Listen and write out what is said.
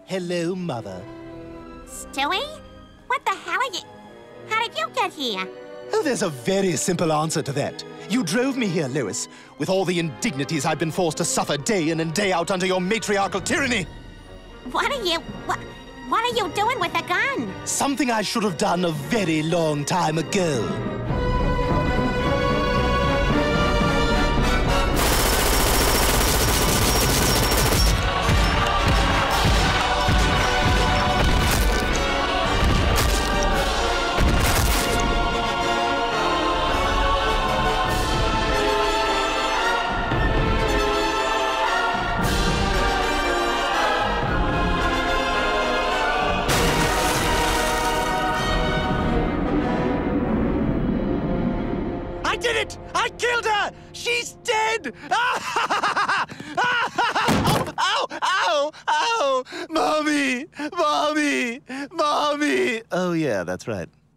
Hello, Mother. Stewie? What the hell are you... How did you get here? Oh, there's a very simple answer to that. You drove me here, Lois, with all the indignities I've been forced to suffer day in and day out under your matriarchal tyranny. What are you... What are you doing with a gun? Something I should have done a very long time ago. I did it! I killed her! She's dead! Ow! Ow! Ow! Mommy! Mommy! Mommy! Oh, yeah, that's right.